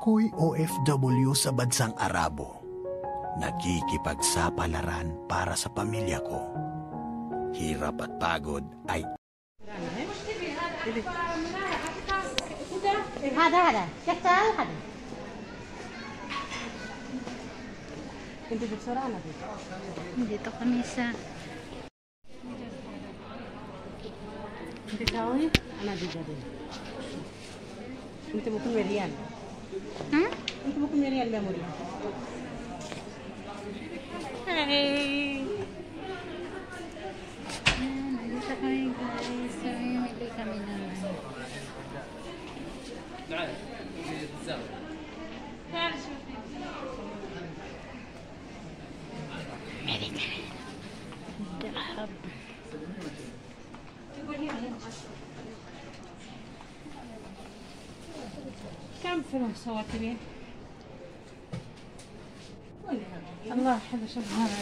Ako'y OFW sa bansang Arabo. Nakikipagsapalaran para sa pamilya ko. Hirap at pagod ay dito kami sa Untuk buku merian. Untuk buku merian dah murid. Hey. Nandito kami guys. So, mili kami naman. Mili kami. Dahab. كم فيلم صورت بيه؟ الله حلو شوف هذا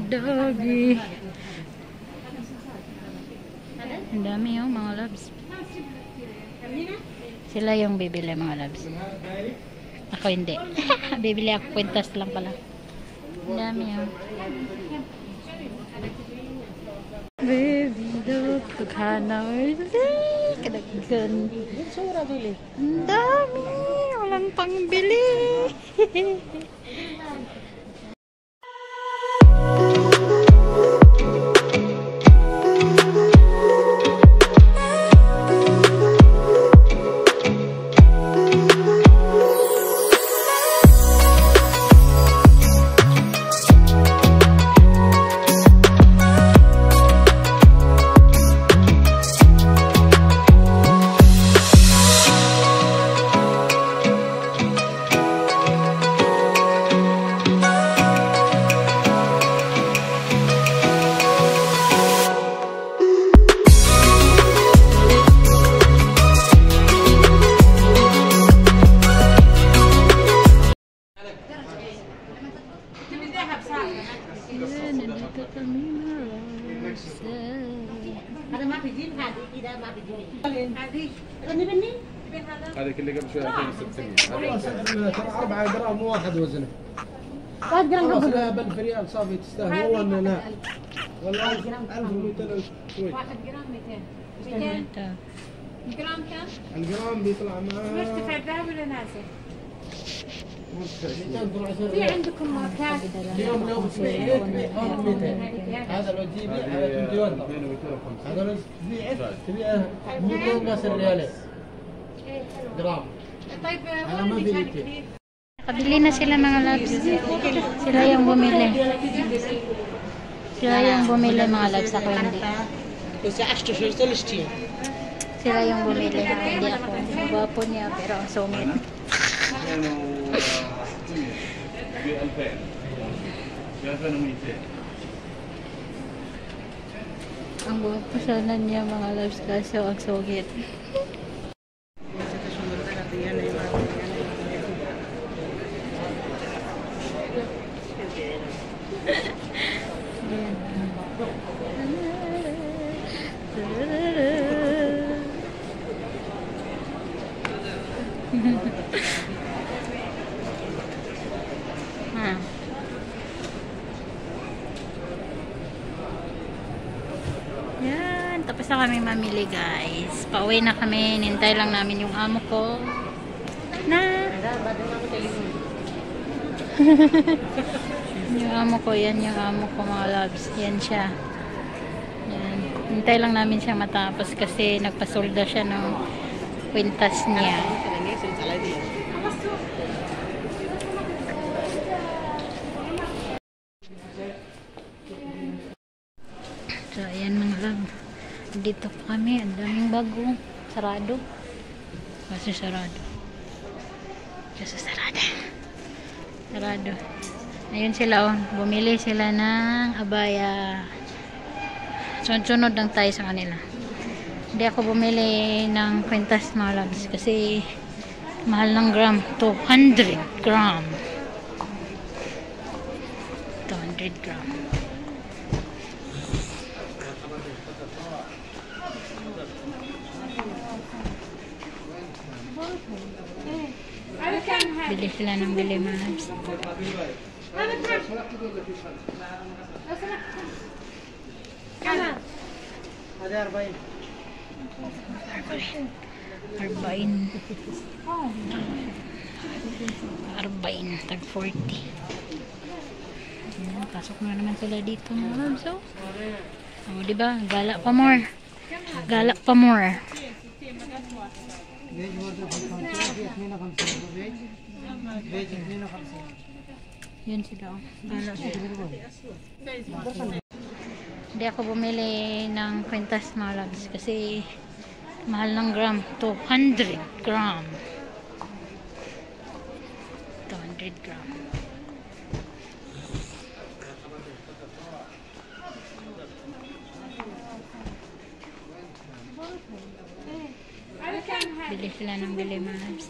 dami. Ang dami yung mga loves. Sila yung bibili mga loves. Ako hindi. Bibili ako, kwintas lang pala. Ang dami yung baby dog, Magkano kadaghan. Ang dami. Walang pangbili. Nandito kami هذيك اللي قبل شوي 2600 ترى 4 جرام واحد وزنه 1 جرام خلاص لا ب 1000 ريال صافي تستاهل والله انه لا والله 1200 شوي 1 جرام 200 جرام كم؟ الجرام بيطلع معاه مرتفع ذهب ولا نازل؟ مرتفع في عندكم ماركات اليوم لو تبيع 200 هذا لو تبيع على 200 هذا لو تبيع 200 بس ريالين جرام طيب انا ما بيجي Nakabili na sila mga loves. Sila yung bumili. Sila yung bumili mga loves. Ako hindi. Sila yung bumili. Hindi ako. Gwapo niya pero ang sungit. Ang gwapo sana niya mga loves kaso ang sungit. Yan, tapos na kami mamili guys. Pauwi na kami, nintay lang namin yung amo ko na yung amo ko, yan yung amo ko mga loves, yan siya. Yan, nintay lang namin siya matapos kasi nagpasolda siya ng kwintas niya. So, ayan mga love. Dito pa kami. Ang daming bago. Sarado. Kasi sarado. Kasi sarado. Sarado. Ayun sila oh. Bumili sila ng abaya. Sunod-sunod lang tayo sa kanila. Hindi ako bumili ng kwintas mga loves. Kasi mahal ng gram. 200 gram. 200 gram. Bili sila ng bili mga loves. Arbain tag 40. Ayan, pasok na naman sila dito mga loves. Oh, diba? Gala pa more. Gala pa more. Yun sila oh. Gala sila. Hindi ako bumili ng kwintas mga loves kasi mahal ng gram. 200 gram. 200 gram. Bili sila ng bili mga loves.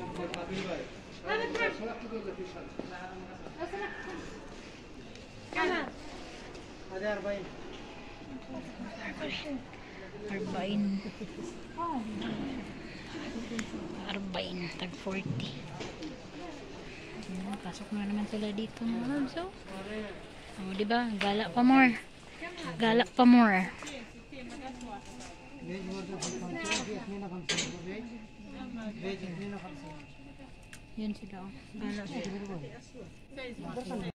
Arbain. Arbain. Tag 40. Pasok na naman sila dito mga loves. So, oh, diba? Gala pa more. Gala pa more. Yan sila. Gala sila.